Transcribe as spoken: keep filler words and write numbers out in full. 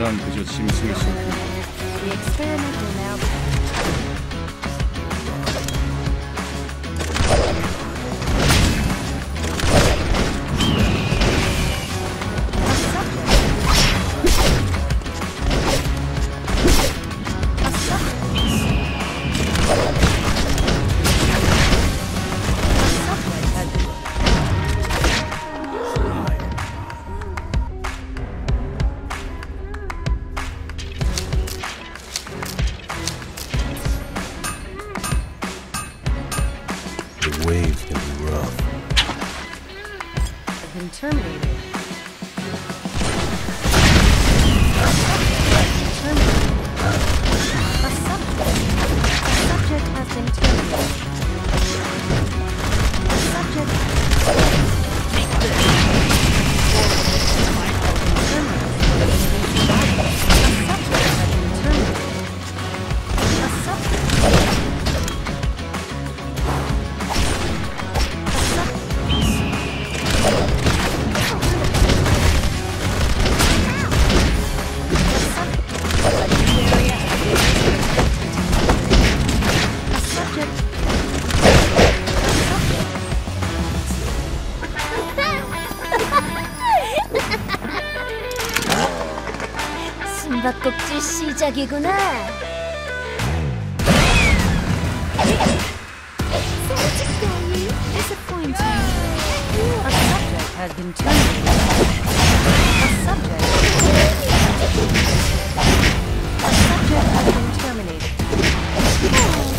난 그저 짐승일 수 없다. The experiment will now begin. The waves can be rough. Has been terminated. A subject. A subject has been terminated. A subject. 숨바꼭질 시작이구나. Sagitary, disappointing. A subject has been terminated. A subject. A subject has been terminated.